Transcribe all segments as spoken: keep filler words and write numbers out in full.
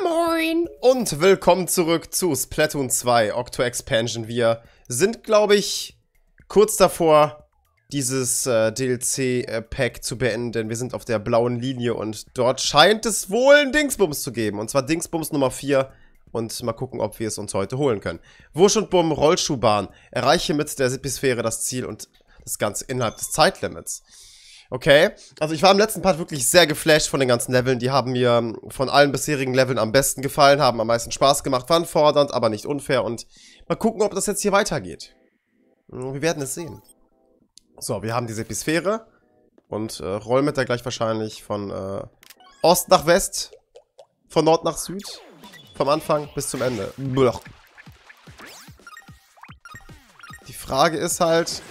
Moin und willkommen zurück zu Splatoon zwei Octo Expansion. Wir sind, glaube ich, kurz davor, dieses äh, D L C-Pack zu beenden, denn wir sind auf der blauen Linie und dort scheint es wohl ein Dingsbums zu geben. Und zwar Dingsbums Nummer vier. Und mal gucken, ob wir es uns heute holen können. Wusch und Bumm, Rollschuhbahn. Erreiche mit der Sipisphäre das Ziel und das Ganze innerhalb des Zeitlimits. Okay, also ich war im letzten Part wirklich sehr geflasht von den ganzen Leveln. Die haben mir von allen bisherigen Leveln am besten gefallen, haben am meisten Spaß gemacht, waren fordernd, aber nicht unfair. Und mal gucken, ob das jetzt hier weitergeht. Wir werden es sehen. So, wir haben die Sipisphäre und äh, rollen mit der gleich wahrscheinlich von äh, Ost nach West, von Nord nach Süd, vom Anfang bis zum Ende. Blech. Die Frage ist halt...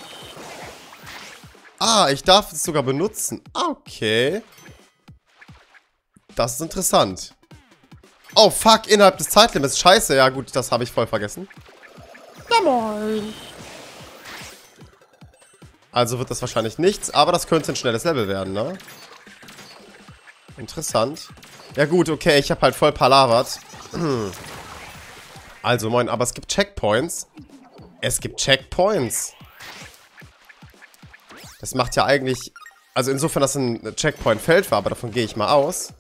Ah, ich darf es sogar benutzen. Okay. Das ist interessant. Oh, fuck, innerhalb des Zeitlimits. Scheiße, ja gut, das habe ich voll vergessen. Ja, moin. Also wird das wahrscheinlich nichts, aber das könnte ein schnelles Level werden, ne? Interessant. Ja gut, okay, ich habe halt voll palavert. Also, moin, aber es gibt Checkpoints. Es gibt Checkpoints. Das macht ja eigentlich... Also insofern, dass ein Checkpoint-Feld war, aber davon gehe ich mal aus.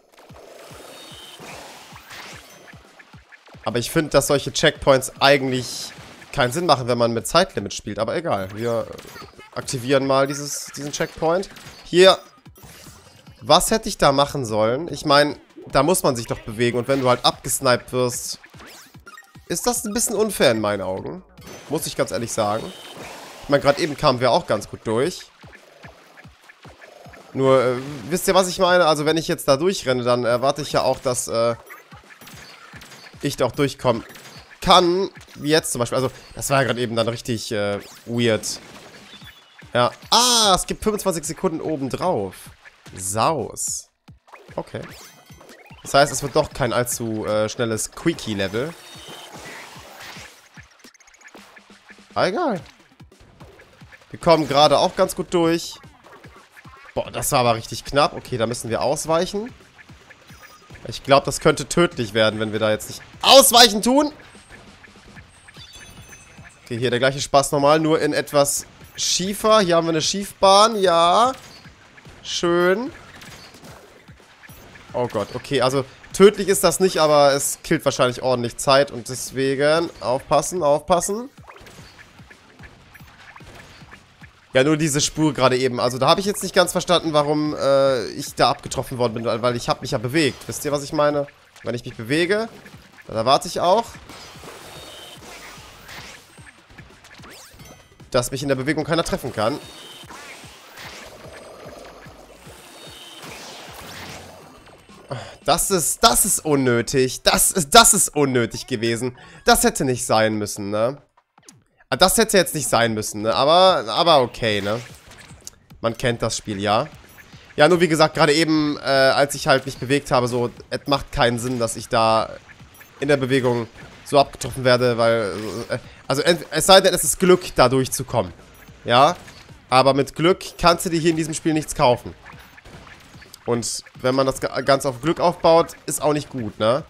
Aber ich finde, dass solche Checkpoints eigentlich keinen Sinn machen, wenn man mit Zeitlimit spielt. Aber egal, wir aktivieren mal dieses, diesen Checkpoint. Hier, was hätte ich da machen sollen? Ich meine, da muss man sich doch bewegen. Und wenn du halt abgesniped wirst, ist das ein bisschen unfair in meinen Augen. Muss ich ganz ehrlich sagen. Ich meine, gerade eben kamen wir auch ganz gut durch. Nur, äh, wisst ihr, was ich meine? Also, wenn ich jetzt da durchrenne, dann erwarte ich ja auch, dass äh, ich da auch durchkommen kann. Wie jetzt zum Beispiel. Also, das war ja gerade eben dann richtig äh, weird. Ja. Ah, es gibt fünfundzwanzig Sekunden obendrauf. Saus. Okay. Das heißt, es wird doch kein allzu äh, schnelles Quickie-Level. Ah, egal. Wir kommen gerade auch ganz gut durch. Boah, das war aber richtig knapp. Okay, da müssen wir ausweichen. Ich glaube, das könnte tödlich werden, wenn wir da jetzt nicht ausweichen tun. Okay, hier der gleiche Spaß nochmal, nur in etwas schiefer. Hier haben wir eine Schiefbahn, ja. Schön. Oh Gott, okay, also tödlich ist das nicht, aber es killt wahrscheinlich ordentlich Zeit. Und deswegen aufpassen, aufpassen. Ja, nur diese Spur gerade eben. Also da habe ich jetzt nicht ganz verstanden, warum äh, ich da abgetroffen worden bin, weil ich habe mich ja bewegt. Wisst ihr, was ich meine? Wenn ich mich bewege, dann erwarte ich auch, dass mich in der Bewegung keiner treffen kann. Das ist, das ist unnötig. Das ist, das ist unnötig gewesen. Das hätte nicht sein müssen, ne? Das hätte jetzt nicht sein müssen, ne? Aber, aber okay, ne? Man kennt das Spiel, ja. Ja, nur wie gesagt, gerade eben, äh, als ich halt mich bewegt habe, so, es macht keinen Sinn, dass ich da in der Bewegung so abgetroffen werde, weil, äh, also, es sei denn, es ist Glück, da durchzukommen. Ja? Aber mit Glück kannst du dir hier in diesem Spiel nichts kaufen. Und wenn man das Ganze auf Glück aufbaut, ist auch nicht gut, ne?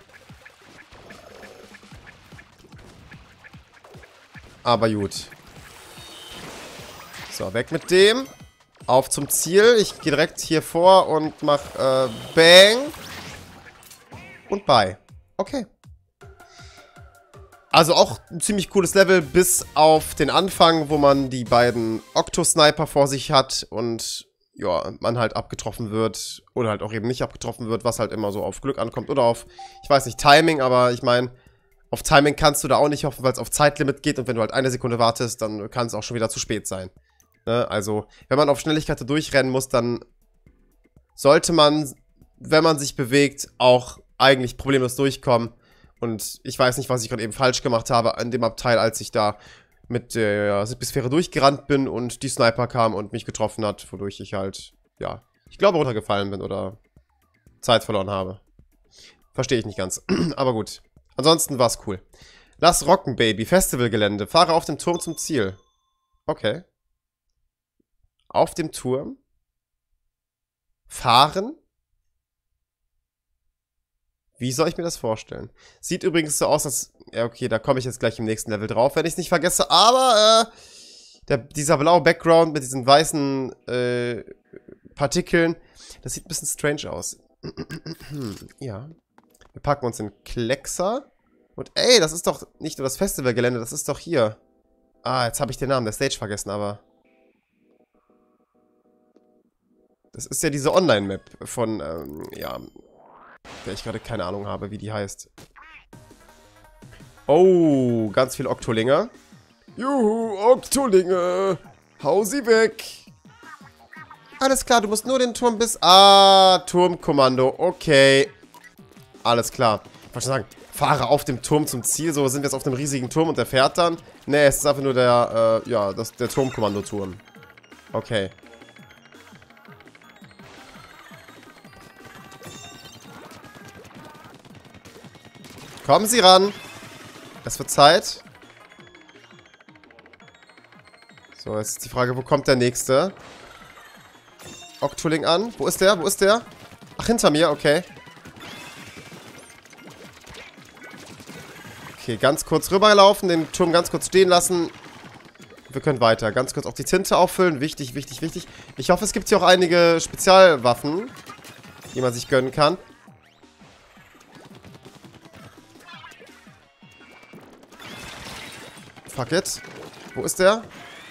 Aber gut. So, weg mit dem. Auf zum Ziel. Ich gehe direkt hier vor und mach äh, Bang. Und Bye. Okay. Also auch ein ziemlich cooles Level, bis auf den Anfang, wo man die beiden Octo-Sniper vor sich hat und ja, man halt abgetroffen wird. Oder halt auch eben nicht abgetroffen wird, was halt immer so auf Glück ankommt. Oder auf, ich weiß nicht, Timing, aber ich meine... Auf Timing kannst du da auch nicht hoffen, weil es auf Zeitlimit geht und wenn du halt eine Sekunde wartest, dann kann es auch schon wieder zu spät sein. Ne? Also, wenn man auf Schnelligkeit da durchrennen muss, dann sollte man, wenn man sich bewegt, auch eigentlich problemlos durchkommen. Und ich weiß nicht, was ich gerade eben falsch gemacht habe an dem Abteil, als ich da mit der Sipisphäre durchgerannt bin und die Sniper kam und mich getroffen hat, wodurch ich halt, ja, ich glaube runtergefallen bin oder Zeit verloren habe. Verstehe ich nicht ganz, aber gut. Ansonsten war's cool. Lass rocken, Baby. Festivalgelände. Fahre auf dem Turm zum Ziel. Okay. Auf dem Turm. Fahren. Wie soll ich mir das vorstellen? Sieht übrigens so aus, als... Ja, okay, da komme ich jetzt gleich im nächsten Level drauf, wenn ich es nicht vergesse. Aber, äh... Der, dieser blaue Background mit diesen weißen, äh... Partikeln, das sieht ein bisschen strange aus. Ja. Wir packen uns den Kleckser. Und ey, das ist doch nicht nur das Festivalgelände, das ist doch hier. Ah, jetzt habe ich den Namen der Stage vergessen, aber... Das ist ja diese Online-Map von, ähm, ja... Der ich gerade keine Ahnung habe, wie die heißt. Oh, ganz viele Oktolinge. Juhu, Oktolinge. Hau sie weg. Alles klar, du musst nur den Turm bis... Ah, Turmkommando. Okay. Alles klar. Ich wollte schon sagen, fahre auf dem Turm zum Ziel. So sind wir jetzt auf dem riesigen Turm und der fährt dann. Nee, es ist einfach nur der, äh, ja, das, der Turmkommandoturm. Okay. Kommen Sie ran. Es wird Zeit. So, jetzt ist die Frage, wo kommt der nächste? Oktoling an. Wo ist der? Wo ist der? Ach, hinter mir, okay. Okay, ganz kurz rüberlaufen, den Turm ganz kurz stehen lassen. Wir können weiter. Ganz kurz auch die Tinte auffüllen. Wichtig, wichtig, wichtig. Ich hoffe, es gibt hier auch einige Spezialwaffen, die man sich gönnen kann. Fuck it. Wo ist der?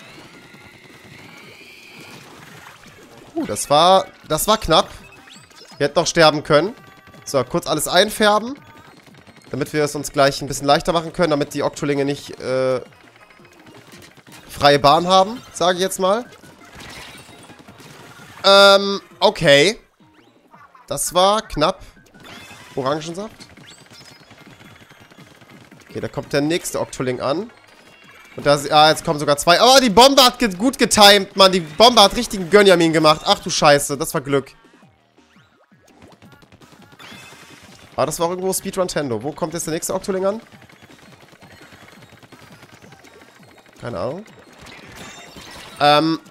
Uh, das war... Das war knapp. Wir hätten noch sterben können. So, kurz alles einfärben. Damit wir es uns gleich ein bisschen leichter machen können. Damit die Oktolinge nicht äh, freie Bahn haben. Sage ich jetzt mal. Ähm, okay. Das war knapp. Orangensaft. Okay, da kommt der nächste Oktoling an. Und da, ah, jetzt kommen sogar zwei. Oh, die Bombe hat ge gut getimed, Mann. Die Bombe hat richtigen Gönjamin gemacht. Ach du Scheiße, das war Glück. Aber das war auch irgendwo Speedrun Tendo. Wo kommt jetzt der nächste Oktoling an? Keine Ahnung. Ähm.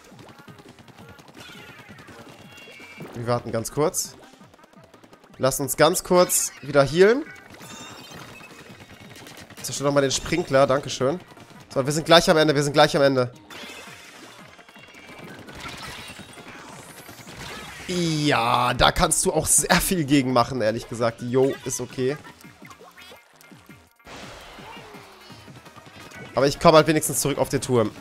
Wir warten ganz kurz. Lassen uns ganz kurz wieder healen. Zerstör doch mal den Sprinkler, dankeschön. So, wir sind gleich am Ende, wir sind gleich am Ende. Ja, da kannst du auch sehr viel gegen machen, ehrlich gesagt. Jo, ist okay. Aber ich komme halt wenigstens zurück auf den Turm.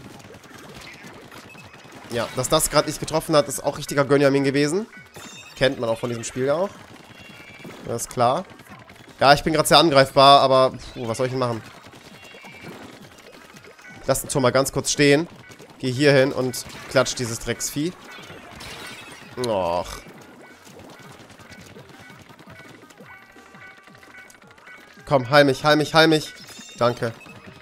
Ja, dass das gerade nicht getroffen hat, ist auch richtiger Gönjamin gewesen. Kennt man auch von diesem Spiel auch. Das ist klar. Ja, ich bin gerade sehr angreifbar, aber puh, was soll ich denn machen? Lass den Turm mal ganz kurz stehen. Geh hier hin und klatsch dieses Drecksvieh. Och. Komm, heil mich, heil mich, heil mich. Danke.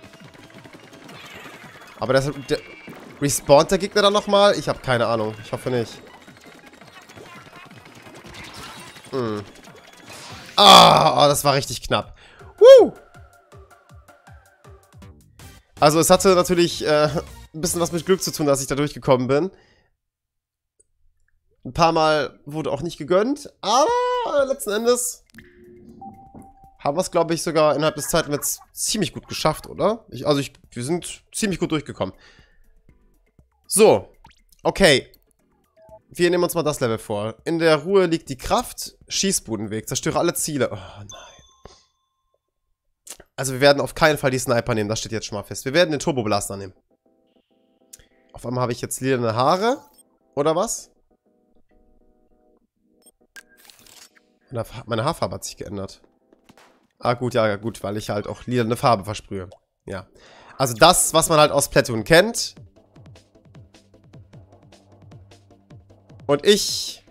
Aber das... Der, respawnt der Gegner dann nochmal? Ich habe keine Ahnung. Ich hoffe nicht. Hm. Ah, oh, das war richtig knapp. Woo! Also es hatte natürlich äh, ein bisschen was mit Glück zu tun, dass ich da durchgekommen bin. Ein paar Mal wurde auch nicht gegönnt, aber letzten Endes haben wir es, glaube ich, sogar innerhalb des Zeitlimits ziemlich gut geschafft, oder? Ich, also ich, wir sind ziemlich gut durchgekommen. So, okay. Wir nehmen uns mal das Level vor. In der Ruhe liegt die Kraft. Schießbudenweg. Zerstöre alle Ziele. Oh nein. Also wir werden auf keinen Fall die Sniper nehmen. Das steht jetzt schon mal fest. Wir werden den Turbo Blaster nehmen. Auf einmal habe ich jetzt lilane Haare. Oder was? Meine Haarfarbe hat sich geändert. Ah gut, ja gut. Weil ich halt auch lilane Farbe versprühe. Ja. Also das, was man halt aus Splatoon kennt. Und ich,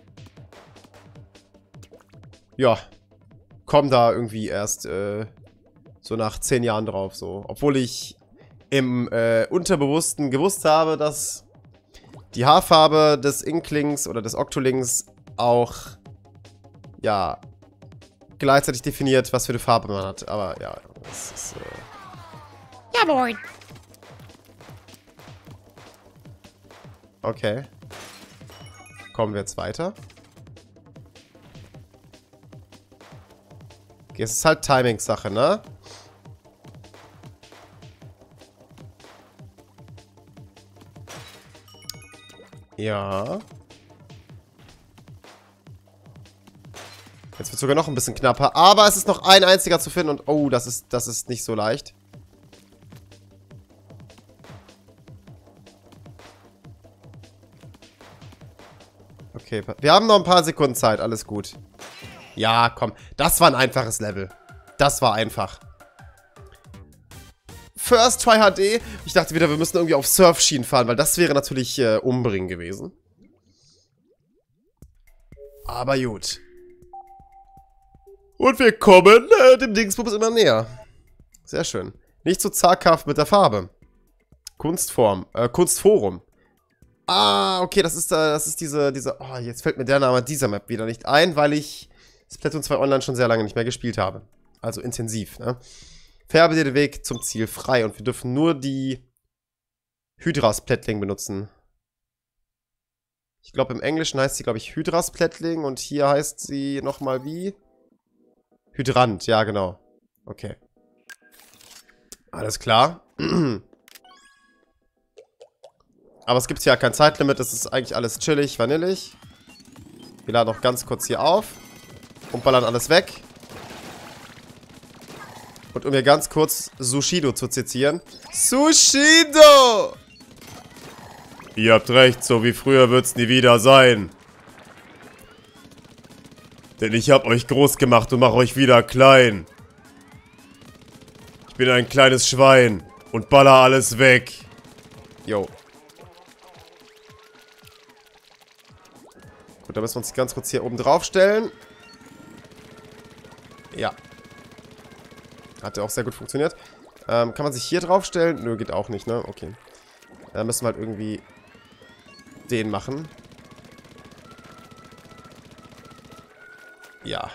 ja, komme da irgendwie erst äh, so nach zehn Jahren drauf, so. Obwohl ich im äh, Unterbewussten gewusst habe, dass die Haarfarbe des Inklings oder des Oktolings auch, ja, gleichzeitig definiert, was für eine Farbe man hat. Aber ja, das ist, äh... Ja, moin. Okay. Kommen wir jetzt weiter? Okay, es ist halt Timing-Sache, ne? Ja. Jetzt wird sogar noch ein bisschen knapper. Aber es ist noch ein einziger zu finden. Und oh, das ist, das ist nicht so leicht. Okay, wir haben noch ein paar Sekunden Zeit. Alles gut. Ja, komm. Das war ein einfaches Level. Das war einfach. First Try H D. Ich dachte wieder, wir müssen irgendwie auf Surfschienen fahren, weil das wäre natürlich äh, umbringen gewesen. Aber gut. Und wir kommen äh, dem Dingsbums immer näher. Sehr schön. Nicht so zaghaft mit der Farbe. Kunstform. Äh, Kunstforum. Ah, okay, das ist, äh, das ist diese, diese... Oh, jetzt fällt mir der Name dieser Map wieder nicht ein, weil ich Splatoon zwei Online schon sehr lange nicht mehr gespielt habe. Also intensiv, ne? Färbe dir den Weg zum Ziel frei und wir dürfen nur die Hydra-Splatling benutzen. Ich glaube, im Englischen heißt sie, glaube ich, Hydra-Splatling und hier heißt sie nochmal wie? Hydrant, ja, genau. Okay. Alles klar. Aber es gibt ja kein Zeitlimit, das ist eigentlich alles chillig, vanillig. Wir laden noch ganz kurz hier auf und ballern alles weg. Und um hier ganz kurz Sushido zu zitieren. Sushido! Ihr habt recht, so wie früher wird's nie wieder sein. Denn ich hab euch groß gemacht und mach euch wieder klein. Ich bin ein kleines Schwein und baller alles weg. Jo. Gut, da müssen wir uns ganz kurz hier oben drauf stellen. Ja. Hat ja auch sehr gut funktioniert. Ähm, kann man sich hier draufstellen? Nö, geht auch nicht, ne? Okay. Dann müssen wir halt irgendwie den machen. Ja.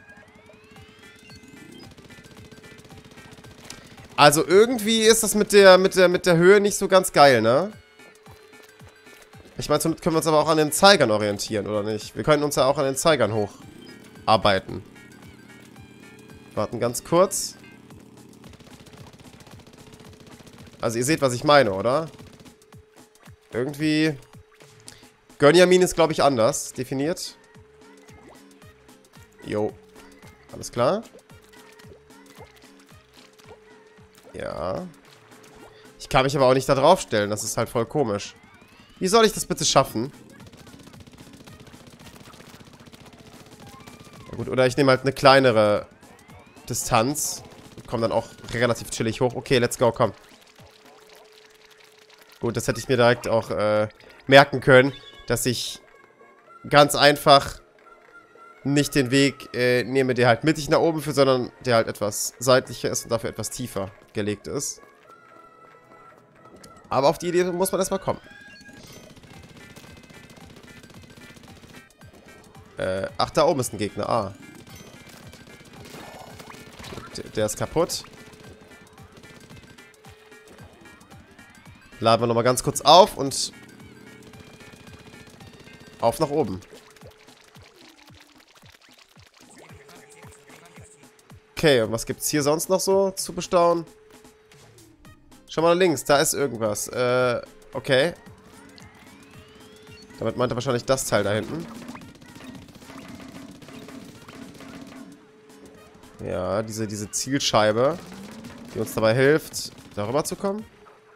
Also irgendwie ist das mit der, mit der, mit der Höhe nicht so ganz geil, ne? Ich meine, somit können wir uns aber auch an den Zeigern orientieren, oder nicht? Wir können uns ja auch an den Zeigern hocharbeiten. Warten ganz kurz. Also ihr seht, was ich meine, oder? Irgendwie... Gönjamin ist, glaube ich, anders definiert. Jo. Alles klar. Ja. Ich kann mich aber auch nicht da drauf stellen. Das ist halt voll komisch. Wie soll ich das bitte schaffen? Ja gut, oder ich nehme halt eine kleinere Distanz. Und komme dann auch relativ chillig hoch. Okay, let's go, komm. Gut, das hätte ich mir direkt auch äh, merken können, dass ich ganz einfach nicht den Weg äh, nehme, der halt mittig nach oben führt, sondern der halt etwas seitlicher ist und dafür etwas tiefer gelegt ist. Aber auf die Idee muss man erstmal kommen. Äh, ach, da oben ist ein Gegner. Ah. Der, der ist kaputt. Laden wir nochmal ganz kurz auf und auf nach oben. Okay, und was gibt's hier sonst noch so zu bestaunen? Schau mal links, da ist irgendwas. Äh, okay. Damit meint er wahrscheinlich das Teil da hinten. Ja, diese, diese Zielscheibe, die uns dabei hilft, darüber zu kommen.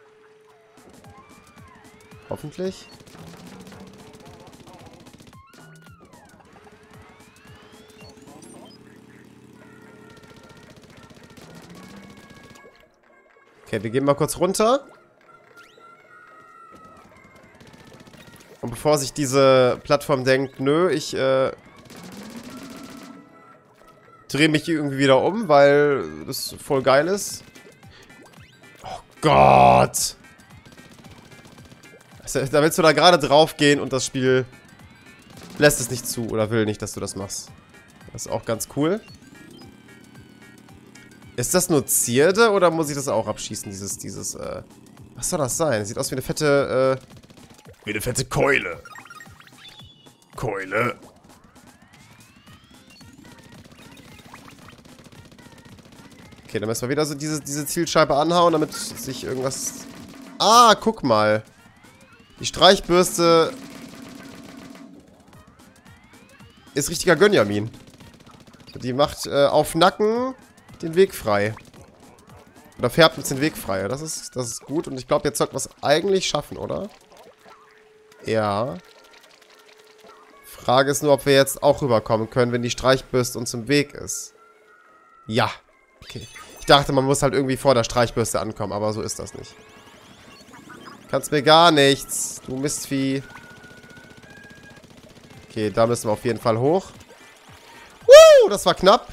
Hoffentlich. Okay, wir gehen mal kurz runter. Und bevor sich diese Plattform denkt, nö, ich äh, drehe mich irgendwie wieder um, weil das voll geil ist. Oh Gott! Also, da willst du da gerade drauf gehen und das Spiel lässt es nicht zu oder will nicht, dass du das machst. Das ist auch ganz cool. Ist das nur Zierde oder muss ich das auch abschießen, dieses, dieses, äh... Was soll das sein? Sieht aus wie eine fette, äh... Wie eine fette Keule. Keule. Okay, dann müssen wir wieder so diese, diese Zielscheibe anhauen, damit sich irgendwas... Ah, guck mal. Die Streichbürste ist richtiger Gönjamin. Die macht äh, auf Nacken den Weg frei. Oder färbt uns den Weg frei. Das ist, das ist gut. Und ich glaube, jetzt sollten wir es eigentlich schaffen, oder? Ja. Frage ist nur, ob wir jetzt auch rüberkommen können, wenn die Streichbürste uns im Weg ist. Ja. Okay. Ich dachte, man muss halt irgendwie vor der Streichbürste ankommen, aber so ist das nicht. Kannst mir gar nichts, du Mistvieh. Okay, da müssen wir auf jeden Fall hoch. Woo, das war knapp.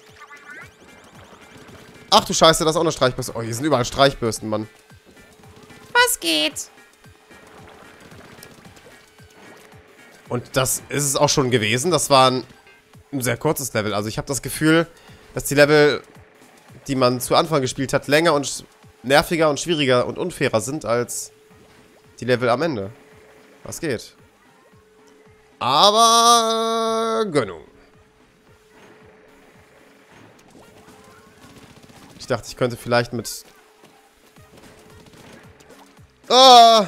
Ach du Scheiße, das ist auch eine Streichbürste. Oh, hier sind überall Streichbürsten, Mann. Was geht? Und das ist es auch schon gewesen. Das war ein, ein sehr kurzes Level. Also ich habe das Gefühl, dass die Level, die man zu Anfang gespielt hat, länger und nerviger und schwieriger und unfairer sind als die Level am Ende. Was geht? Aber Gönnung. Ich dachte, ich könnte vielleicht mit... Ah!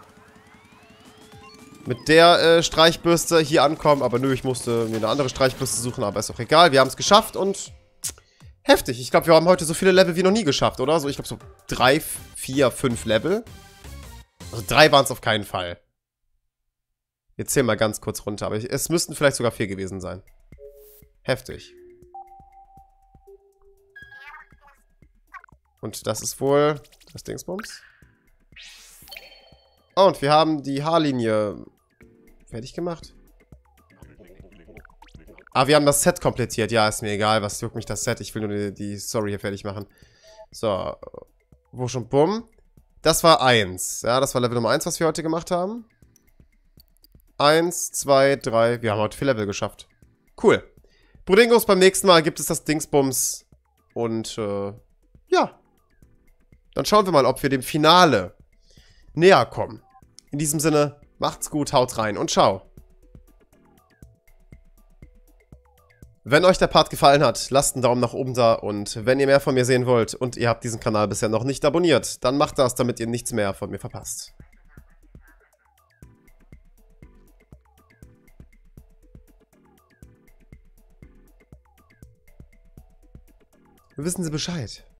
Mit der äh, Streichbürste hier ankommen. Aber nö, ich musste mir eine andere Streichbürste suchen. Aber ist auch egal. Wir haben es geschafft und... Heftig. Ich glaube, wir haben heute so viele Level wie noch nie geschafft, oder? So, ich glaube so drei, vier, fünf Level. Also drei waren es auf keinen Fall. Wir zählen mal ganz kurz runter. Aber es müssten vielleicht sogar vier gewesen sein. Heftig. Und das ist wohl das Dingsbums. Oh, und wir haben die Haarlinie fertig gemacht. Ah, wir haben das Set komplettiert. Ja, ist mir egal. Was juckt mich das Set? Ich will nur die, die Story hier fertig machen. So. Wo schon? Bumm. Das war eins. Ja, das war Level Nummer eins, was wir heute gemacht haben. eins, zwei, drei. Wir haben heute vier Level geschafft. Cool. Brudingos, beim nächsten Mal gibt es das Dingsbums. Und, äh, ja. Dann schauen wir mal, ob wir dem Finale näher kommen. In diesem Sinne, macht's gut, haut rein und ciao. Wenn euch der Part gefallen hat, lasst einen Daumen nach oben da und wenn ihr mehr von mir sehen wollt und ihr habt diesen Kanal bisher noch nicht abonniert, dann macht das, damit ihr nichts mehr von mir verpasst. Wissen Sie Bescheid?